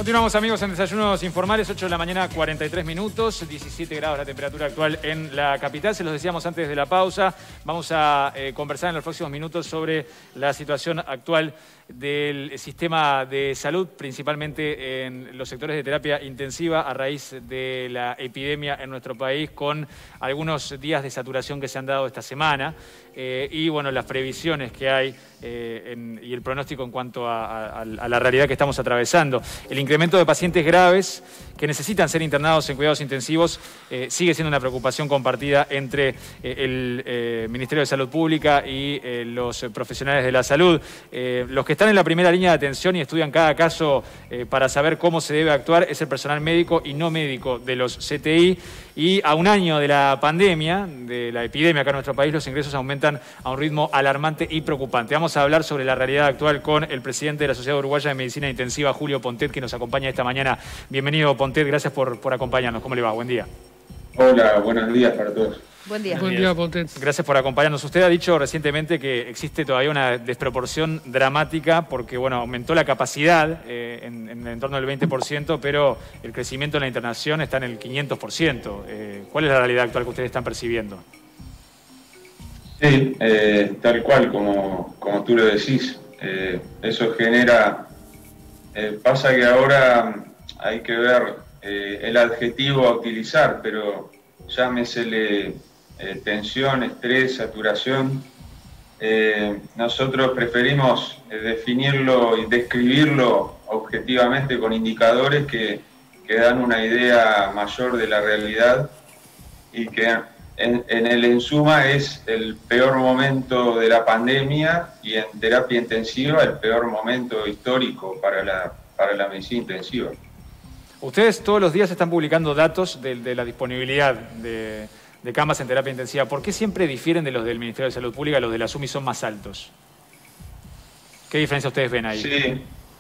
Continuamos, amigos, en Desayunos Informales, 8 de la mañana, 43 minutos, 17 grados la temperatura actual en la capital. Se los decíamos antes de la pausa. Vamos a conversar en los próximos minutos sobre la situación actual del sistema de salud, principalmente en los sectores de terapia intensiva a raíz de la epidemia en nuestro país, con algunos días de saturación que se han dado esta semana y bueno, las previsiones que hay y el pronóstico en cuanto a la realidad que estamos atravesando. El incremento de pacientes graves que necesitan ser internados en cuidados intensivos sigue siendo una preocupación compartida entre el Ministerio de Salud Pública y los profesionales de la salud. Los que están en la primera línea de atención y estudian cada caso para saber cómo se debe actuar es el personal médico y no médico de los CTI. Y a un año de la pandemia, de la epidemia acá en nuestro país, los ingresos aumentan a un ritmo alarmante y preocupante. Vamos a hablar sobre la realidad actual con el presidente de la Sociedad Uruguaya de Medicina Intensiva, Julio Pontet, que nos acompaña esta mañana. Bienvenido, Pontet, gracias por acompañarnos. ¿Cómo le va? Buen día. Hola, buenos días para todos. Buen día. Buen día, Pontet. Gracias por acompañarnos. Usted ha dicho recientemente que existe todavía una desproporción dramática porque, bueno, aumentó la capacidad en torno del 20%, pero el crecimiento en la internación está en el 500%. ¿Cuál es la realidad actual que ustedes están percibiendo? Sí, tal cual como tú lo decís. Eso genera... pasa que ahora hay que ver el adjetivo a utilizar, pero llámesele tensión, estrés, saturación. Nosotros preferimos definirlo y describirlo objetivamente con indicadores que dan una idea mayor de la realidad y que en el suma es el peor momento de la pandemia y en terapia intensiva el peor momento histórico para la medicina intensiva. Ustedes todos los días están publicando datos de la disponibilidad de camas en terapia intensiva. ¿Por qué siempre difieren de los del Ministerio de Salud Pública? Los de la SUMI son más altos. ¿Qué diferencia ustedes ven ahí? Sí,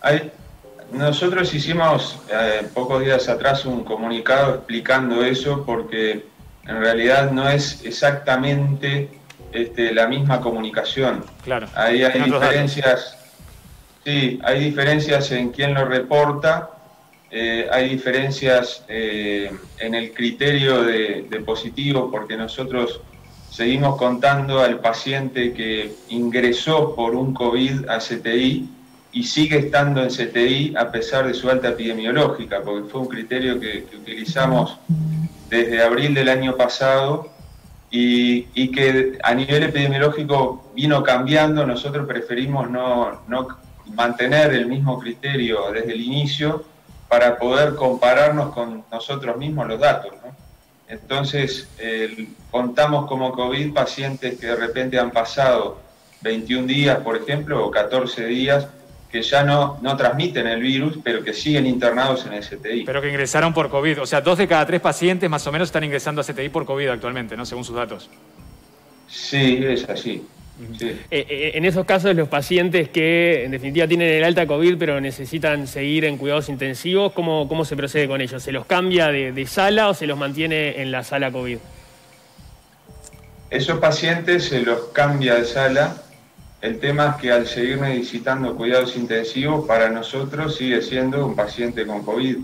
nosotros hicimos pocos días atrás un comunicado explicando eso porque en realidad no es exactamente la misma comunicación. Claro. Ahí hay diferencias. Sí, hay diferencias en quién lo reporta. Hay diferencias en el criterio de positivo, porque nosotros seguimos contando al paciente que ingresó por un COVID a CTI y sigue estando en CTI a pesar de su alta epidemiológica, porque fue un criterio que utilizamos desde abril del año pasado y que a nivel epidemiológico vino cambiando. Nosotros preferimos no mantener el mismo criterio desde el inicio, para poder compararnos con nosotros mismos los datos, ¿no? Entonces, contamos como COVID pacientes que de repente han pasado 21 días, por ejemplo, o 14 días, que ya no transmiten el virus, pero que siguen internados en el CTI. Pero que ingresaron por COVID. O sea, 2 de cada 3 pacientes más o menos están ingresando a CTI por COVID actualmente, ¿no? Según sus datos. Sí, es así. Sí. En esos casos, los pacientes que en definitiva tienen el alta COVID pero necesitan seguir en cuidados intensivos, ¿cómo se procede con ellos? ¿Se los cambia de sala o se los mantiene en la sala COVID? Esos pacientes se los cambia de sala. El tema es que al seguir necesitando cuidados intensivos, para nosotros sigue siendo un paciente con COVID.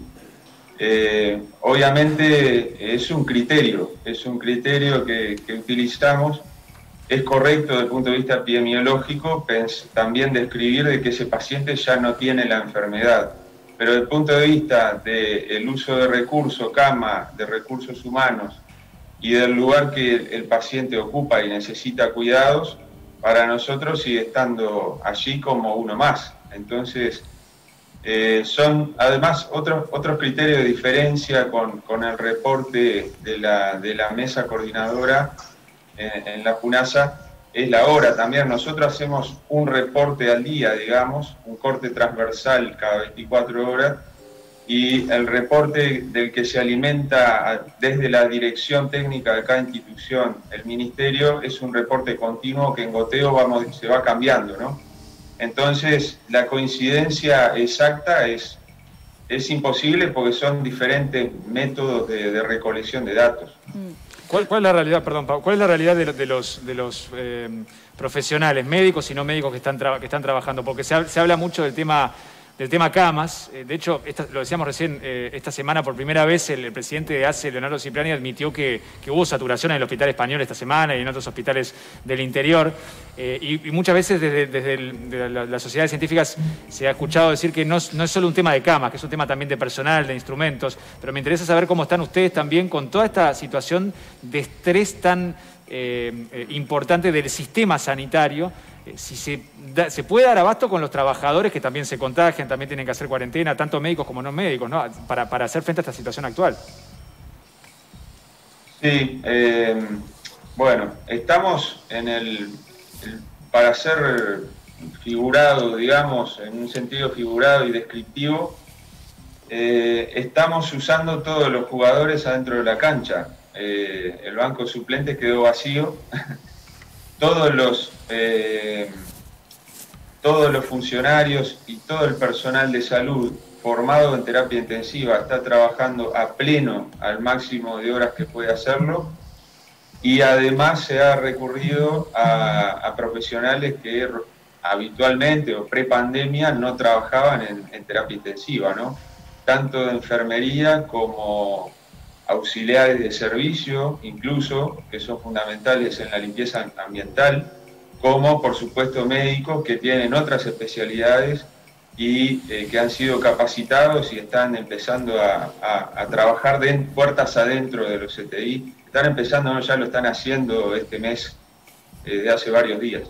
Obviamente es un criterio que utilizamos. Es correcto desde el punto de vista epidemiológico también describir de que ese paciente ya no tiene la enfermedad, pero desde el punto de vista del uso de recursos, cama, de recursos humanos y del lugar que el paciente ocupa y necesita cuidados, para nosotros sigue estando allí como uno más. Entonces, son además otros criterios de diferencia con el reporte de la mesa coordinadora en la FUNASA, es la hora también. Nosotros hacemos un reporte al día, digamos, un corte transversal cada 24 horas, y el reporte del que se alimenta desde la dirección técnica de cada institución, el ministerio, es un reporte continuo que en goteo se va cambiando, ¿no? Entonces, la coincidencia exacta es imposible porque son diferentes métodos de recolección de datos. ¿Cuál es la realidad, perdón, Pau, cuál es la realidad de los profesionales, médicos y no médicos que están trabajando? Porque se habla mucho del tema del tema camas. De hecho, lo decíamos recién, esta semana por primera vez el presidente de ACE, Leonardo Cipriani, admitió que hubo saturación en el hospital español esta semana y en otros hospitales del interior. Y muchas veces desde las sociedades científicas se ha escuchado decir que no es solo un tema de camas, que es un tema también de personal, de instrumentos. Pero me interesa saber cómo están ustedes también con toda esta situación de estrés tan importante del sistema sanitario. Si se puede dar abasto con los trabajadores que también se contagian, también tienen que hacer cuarentena, tanto médicos como no médicos, ¿no? Para hacer frente a esta situación actual. Sí, bueno, estamos para ser figurado, digamos, en un sentido figurado y descriptivo, estamos usando todos los jugadores adentro de la cancha. El banco suplente quedó vacío. Todos los funcionarios y todo el personal de salud formado en terapia intensiva está trabajando a pleno, al máximo de horas que puede hacerlo, y además se ha recurrido a profesionales que habitualmente o pre-pandemia no trabajaban en terapia intensiva, ¿no? Tanto de enfermería como auxiliares de servicio, incluso, que son fundamentales en la limpieza ambiental, como por supuesto médicos que tienen otras especialidades y que han sido capacitados y están empezando a trabajar puertas adentro de los CTI. Están empezando, no, ya lo están haciendo este mes, de hace varios días.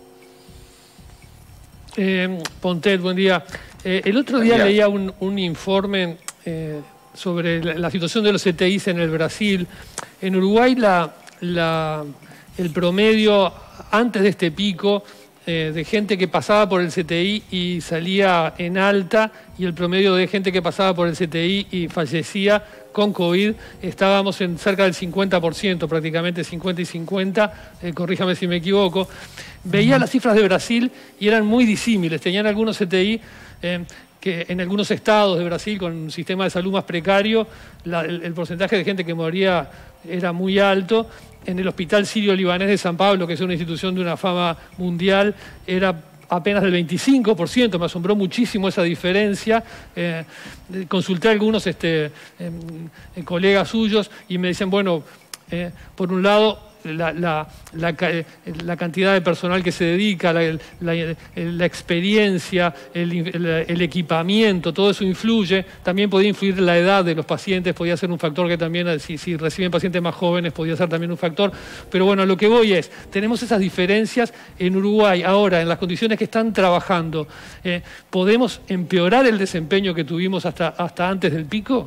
Pontet, buen día. El otro día leía un informe sobre la situación de los CTIs en el Brasil. En Uruguay el promedio antes de este pico de gente que pasaba por el CTI y salía en alta, y el promedio de gente que pasaba por el CTI y fallecía con COVID, estábamos en cerca del 50%, prácticamente 50 y 50, corríjame si me equivoco. Veía las cifras de Brasil y eran muy disímiles. Tenían algunos CTI que en algunos estados de Brasil, con un sistema de salud más precario, el porcentaje de gente que moría era muy alto. En el Hospital Sirio-Libanés de San Pablo, que es una institución de una fama mundial, era apenas del 25%, me asombró muchísimo esa diferencia. Consulté a algunos colegas suyos y me dicen, bueno, por un lado, la cantidad de personal que se dedica, la experiencia, el equipamiento, todo eso influye. También podía influir la edad de los pacientes, podía ser un factor que también, si reciben pacientes más jóvenes, podía ser también un factor. Pero bueno, lo que voy es, tenemos esas diferencias en Uruguay ahora, en las condiciones que están trabajando. ¿Podemos empeorar el desempeño que tuvimos hasta antes del pico?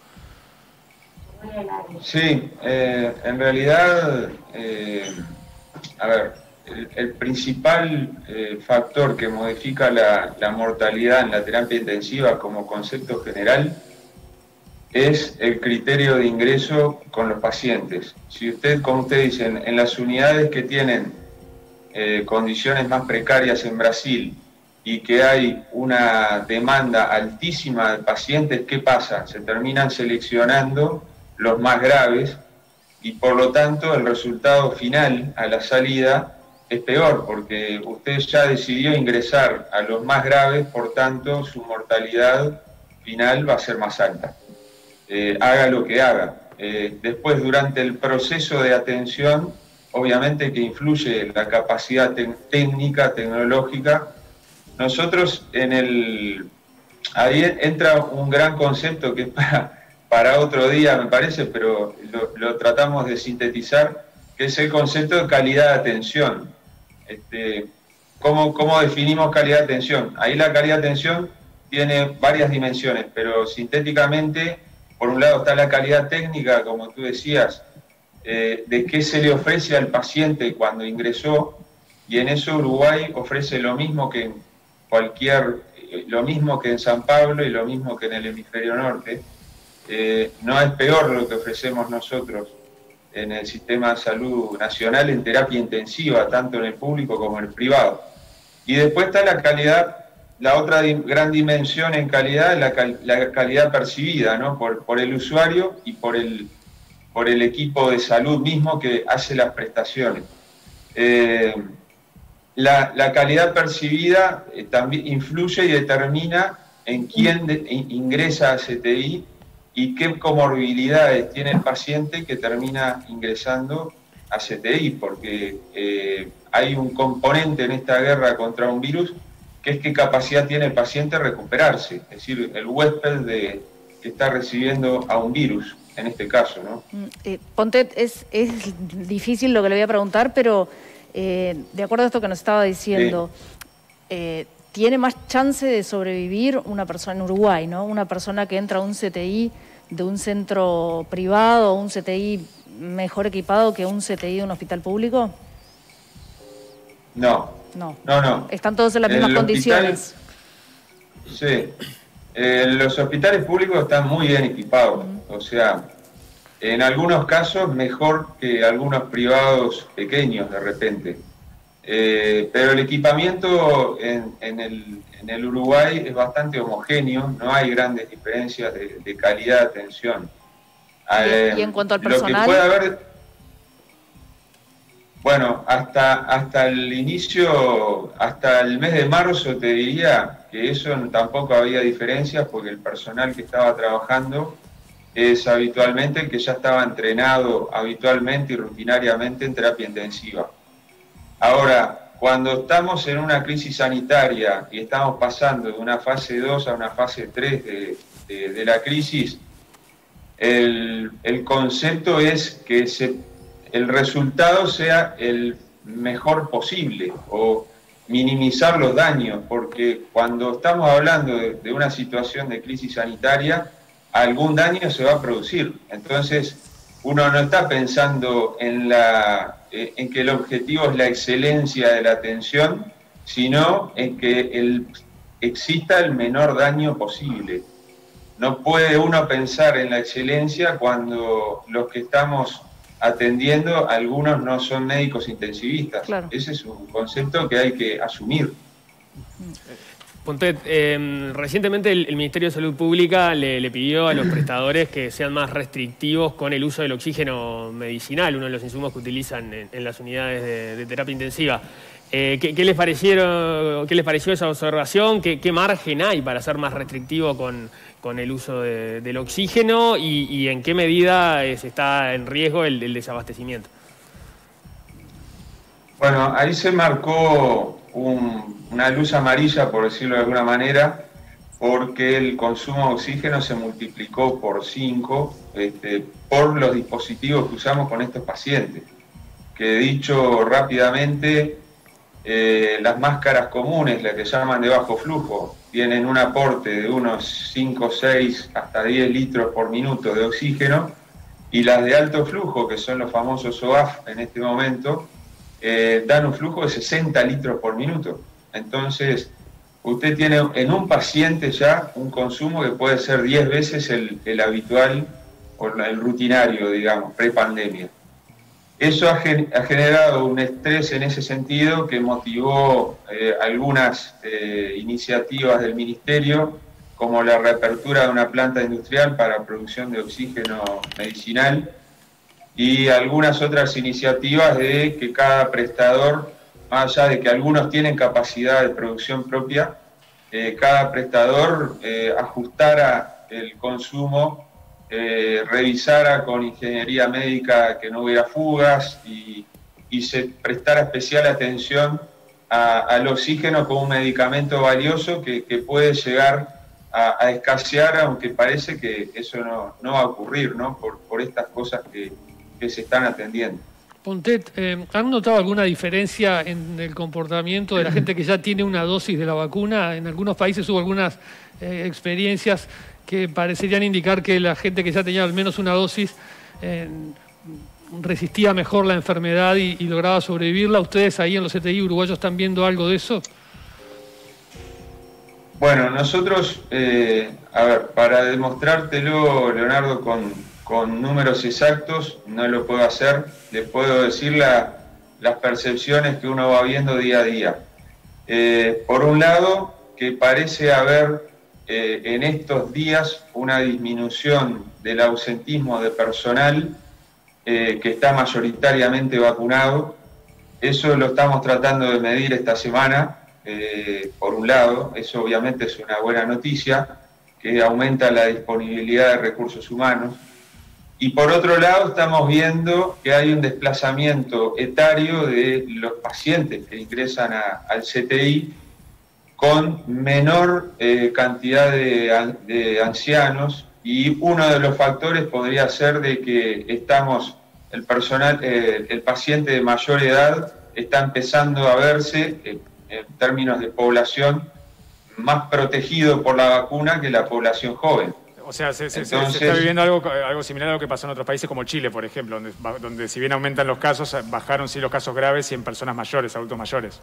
Sí, en realidad, a ver, el principal factor que modifica la mortalidad en la terapia intensiva como concepto general es el criterio de ingreso con los pacientes. Si usted, como usted dice, en las unidades que tienen condiciones más precarias en Brasil y que hay una demanda altísima de pacientes, ¿qué pasa? Se terminan seleccionando los más graves y por lo tanto el resultado final a la salida es peor, porque usted ya decidió ingresar a los más graves, por tanto su mortalidad final va a ser más alta, haga lo que haga. Después, durante el proceso de atención, obviamente que influye la capacidad técnica, tecnológica. Nosotros ahí entra un gran concepto que es para otro día, me parece, pero lo tratamos de sintetizar, que es el concepto de calidad de atención. ¿Cómo definimos calidad de atención? Ahí la calidad de atención tiene varias dimensiones, pero sintéticamente, por un lado está la calidad técnica, como tú decías, de qué se le ofrece al paciente cuando ingresó, y en eso Uruguay ofrece lo mismo que lo mismo que en San Pablo y lo mismo que en el hemisferio norte. No es peor lo que ofrecemos nosotros en el sistema de salud nacional en terapia intensiva, tanto en el público como en el privado. Y después está la calidad, la otra gran dimensión en calidad, la calidad percibida, ¿no? por el usuario y por el equipo de salud mismo que hace las prestaciones. La calidad percibida también influye y determina en quién ingresa a CTI y qué comorbilidades tiene el paciente que termina ingresando a CTI, porque hay un componente en esta guerra contra un virus que es qué capacidad tiene el paciente de recuperarse, es decir, el huésped que está recibiendo a un virus, en este caso, ¿no? Pontet, es difícil lo que le voy a preguntar, pero de acuerdo a esto que nos estaba diciendo, sí. ¿Tiene más chance de sobrevivir una persona en Uruguay, ¿no? Una persona que entra a un CTI de un centro privado, un CTI mejor equipado que un CTI de un hospital público? No. Están todos en las mismas condiciones. Sí. Los hospitales públicos están muy bien equipados. O sea, en algunos casos mejor que algunos privados pequeños de repente. Pero el equipamiento en el Uruguay es bastante homogéneo, no hay grandes diferencias de calidad de atención. ¿Y en cuanto al personal? Lo que puede haber, bueno, hasta el inicio, hasta el mes de marzo te diría que eso tampoco había diferencias, porque el personal que estaba trabajando es habitualmente el que ya estaba entrenado habitualmente y rutinariamente en terapia intensiva. Ahora, cuando estamos en una crisis sanitaria y estamos pasando de una fase 2 a una fase 3 de la crisis, el concepto es que el resultado sea el mejor posible o minimizar los daños, porque cuando estamos hablando de una situación de crisis sanitaria, algún daño se va a producir. Entonces, uno no está pensando en que el objetivo es la excelencia de la atención, sino en que exista el menor daño posible. No puede uno pensar en la excelencia cuando los que estamos atendiendo, algunos no son médicos intensivistas. Claro. Ese es un concepto que hay que asumir. Pontet, recientemente el Ministerio de Salud Pública le pidió a los prestadores que sean más restrictivos con el uso del oxígeno medicinal, uno de los insumos que utilizan en las unidades de terapia intensiva. ¿Qué les pareció esa observación? ¿Qué margen hay para ser más restrictivo con el uso del oxígeno y en qué medida está en riesgo el desabastecimiento? Bueno, ahí se marcó una luz amarilla, por decirlo de alguna manera, porque el consumo de oxígeno se multiplicó por 5 por los dispositivos que usamos con estos pacientes. Que dicho rápidamente, las máscaras comunes, las que llaman de bajo flujo, tienen un aporte de unos 5, 6, hasta 10 litros por minuto de oxígeno, y las de alto flujo, que son los famosos OAF en este momento, dan un flujo de 60 litros por minuto. Entonces, usted tiene en un paciente ya un consumo que puede ser 10 veces el habitual o el rutinario, digamos, pre-pandemia. Eso ha generado un estrés en ese sentido que motivó algunas iniciativas del Ministerio, como la reapertura de una planta industrial para producción de oxígeno medicinal, y algunas otras iniciativas de que cada prestador, más allá de que algunos tienen capacidad de producción propia, cada prestador ajustara el consumo, revisara con ingeniería médica que no hubiera fugas y se prestara especial atención al oxígeno como un medicamento valioso que puede llegar a escasear, aunque parece que eso no va a ocurrir, ¿no? Por estas cosas que se están atendiendo. Pontet, ¿han notado alguna diferencia en el comportamiento de la gente que ya tiene una dosis de la vacuna? En algunos países hubo algunas experiencias que parecerían indicar que la gente que ya tenía al menos una dosis resistía mejor la enfermedad y lograba sobrevivirla. ¿Ustedes ahí en los CTI uruguayos están viendo algo de eso? Bueno, nosotros, a ver, para demostrártelo, Leonardo, con números exactos, no lo puedo hacer. Les puedo decir las percepciones que uno va viendo día a día. Por un lado, que parece haber en estos días una disminución del ausentismo de personal que está mayoritariamente vacunado. Eso lo estamos tratando de medir esta semana por un lado, eso obviamente es una buena noticia, que aumenta la disponibilidad de recursos humanos. Y por otro lado, estamos viendo que hay un desplazamiento etario de los pacientes que ingresan al CTI con menor cantidad de ancianos, y uno de los factores podría ser de que el paciente de mayor edad está empezando a verse, en términos de población, más protegido por la vacuna que la población joven. O sea, se está viviendo algo similar a lo que pasó en otros países como Chile, por ejemplo, donde si bien aumentan los casos, bajaron sí los casos graves y en personas mayores, adultos mayores.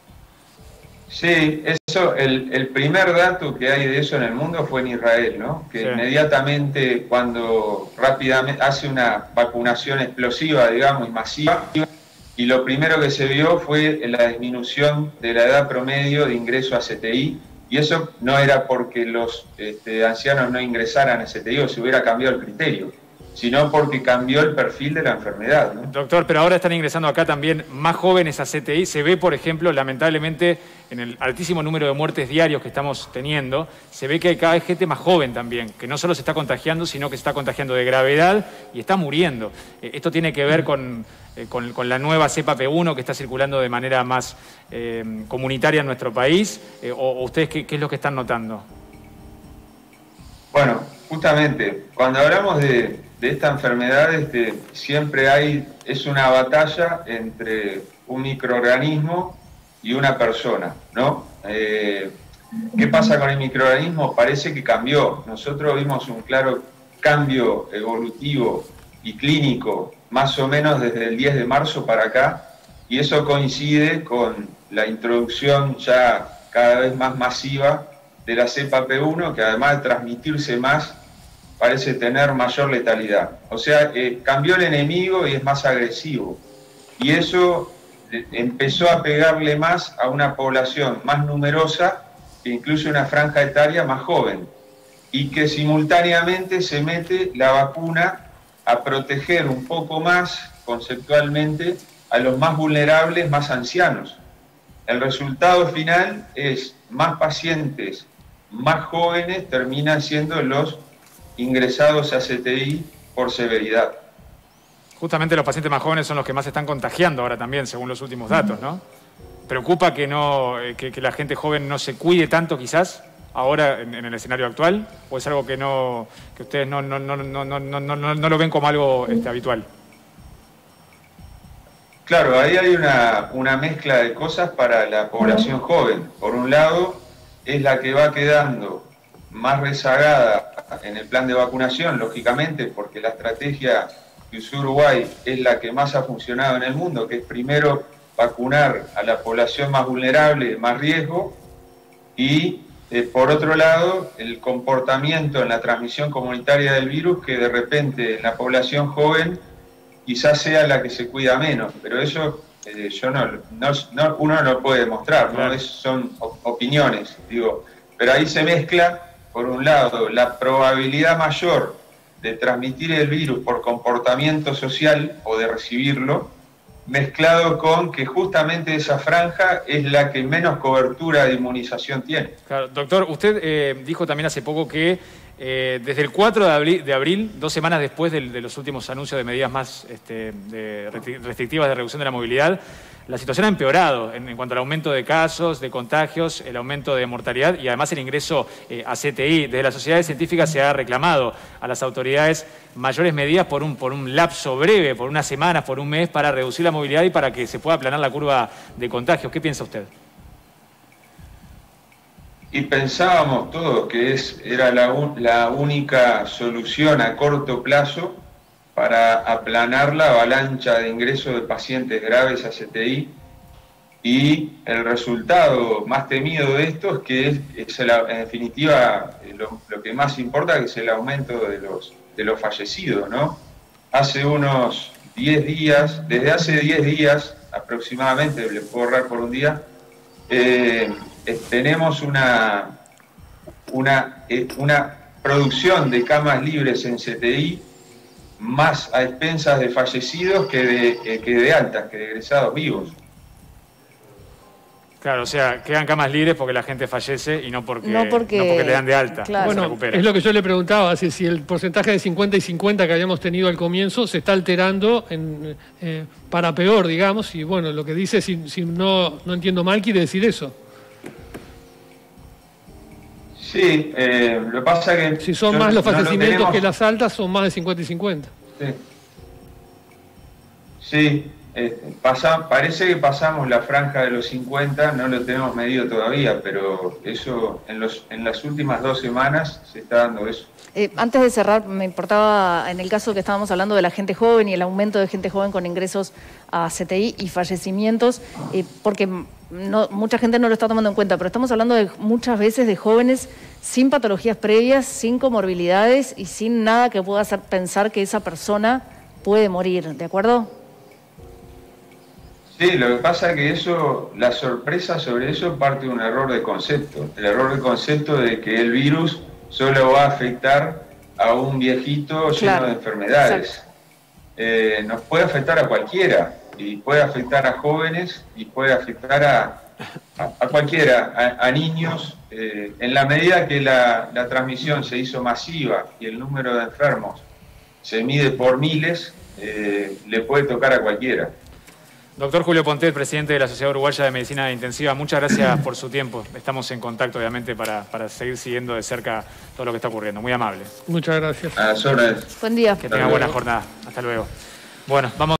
Sí, eso, el primer dato que hay de eso en el mundo fue en Israel, ¿no? Que sí, inmediatamente, cuando rápidamente hace una vacunación explosiva, digamos, y masiva, y lo primero que se vio fue la disminución de la edad promedio de ingreso a CTI, y eso no era porque los ancianos no ingresaran a CTI o se hubiera cambiado el criterio, sino porque cambió el perfil de la enfermedad, ¿no? Doctor, pero ahora están ingresando acá también más jóvenes a CTI. Se ve, por ejemplo, lamentablemente, en el altísimo número de muertes diarios que estamos teniendo, se ve que hay cada vez gente más joven también, que no solo se está contagiando, sino que se está contagiando de gravedad y está muriendo. Esto tiene que ver con la nueva cepa P1 que está circulando de manera más comunitaria en nuestro país, o ustedes ¿qué es lo que están notando? Bueno, justamente, cuando hablamos de esta enfermedad, siempre es una batalla entre un microorganismo y una persona, ¿no? ¿Qué pasa con el microorganismo? Parece que cambió. Nosotros vimos un claro cambio evolutivo y clínico más o menos desde el 10 de marzo para acá, y eso coincide con la introducción ya cada vez más masiva de la cepa P1, que además de transmitirse más, parece tener mayor letalidad. O sea, cambió el enemigo y es más agresivo. Y eso empezó a pegarle más a una población más numerosa, que incluye una franja etaria más joven, y que simultáneamente se mete la vacuna a proteger un poco más, conceptualmente, a los más vulnerables, más ancianos. El resultado final es más pacientes, más jóvenes terminan siendo los ingresados a CTI por severidad. Justamente los pacientes más jóvenes son los que más se están contagiando ahora también, según los últimos datos, ¿no? ¿Preocupa que la gente joven no se cuide tanto quizás ahora en el escenario actual? ¿O es algo que ustedes no lo ven como algo habitual? Claro, ahí hay una mezcla de cosas para la población joven. Por un lado, es la que va quedando más rezagada en el plan de vacunación, lógicamente, porque la estrategia que usó Uruguay es la que más ha funcionado en el mundo, que es primero vacunar a la población más vulnerable, más riesgo, y por otro lado, el comportamiento en la transmisión comunitaria del virus, que de repente en la población joven quizás sea la que se cuida menos, pero eso uno no lo puede demostrar, ¿no? Son opiniones, digo, pero ahí se mezcla, por un lado, la probabilidad mayor de transmitir el virus por comportamiento social o de recibirlo, mezclado con que justamente esa franja es la que menos cobertura de inmunización tiene. Claro, doctor, usted dijo también hace poco que desde el 4 de abril, 2 semanas después de los últimos anuncios de medidas más restrictivas de reducción de la movilidad, la situación ha empeorado en cuanto al aumento de casos, de contagios, el aumento de mortalidad y además el ingreso a CTI. Desde las sociedades científicas se ha reclamado a las autoridades mayores medidas por un lapso breve, por unas semanas, por un mes, para reducir la movilidad y para que se pueda aplanar la curva de contagios. ¿Qué piensa usted? Y pensábamos todos que era la única solución a corto plazo para aplanar la avalancha de ingresos de pacientes graves a CTI, y el resultado más temido de esto es que en definitiva lo que más importa, que es el aumento de los fallecidos, ¿no? Hace unos 10 días, desde hace 10 días aproximadamente, le puedo ahorrar por un día, tenemos una producción de camas libres en CTI más a expensas de fallecidos que de altas, que de egresados vivos. Claro, o sea, quedan camas libres porque la gente fallece y no porque le dan de alta. Claro. Bueno, es lo que yo le preguntaba, si el porcentaje de 50 y 50 que habíamos tenido al comienzo se está alterando para peor, digamos, y bueno, lo que dice, si no entiendo mal, quiere decir eso. Sí, lo que pasa que... Si son más los fallecimientos que las altas, son más de 50 y 50. Sí, parece que pasamos la franja de los 50, no lo tenemos medido todavía, pero eso en las últimas 2 semanas se está dando eso. Antes de cerrar, me importaba, en el caso que estábamos hablando de la gente joven y el aumento de gente joven con ingresos a CTI y fallecimientos, porque mucha gente no lo está tomando en cuenta, pero estamos hablando muchas veces de jóvenes sin patologías previas, sin comorbilidades y sin nada que pueda hacer pensar que esa persona puede morir, ¿de acuerdo? Sí, lo que pasa es que la sorpresa sobre eso parte de un error de concepto. El error de concepto de que el virus solo va a afectar a un viejito lleno de enfermedades. Nos puede afectar a cualquiera, y puede afectar a jóvenes, y puede afectar a cualquiera, a niños. En la medida que la transmisión se hizo masiva y el número de enfermos se mide por miles, le puede tocar a cualquiera. Doctor Julio Pontet, presidente de la Sociedad Uruguaya de Medicina Intensiva, muchas gracias por su tiempo. Estamos en contacto, obviamente, para seguir siguiendo de cerca todo lo que está ocurriendo. Muy amable. Muchas gracias. A las órdenes. Buen día. Que tenga buena jornada. Hasta luego. Bueno, vamos.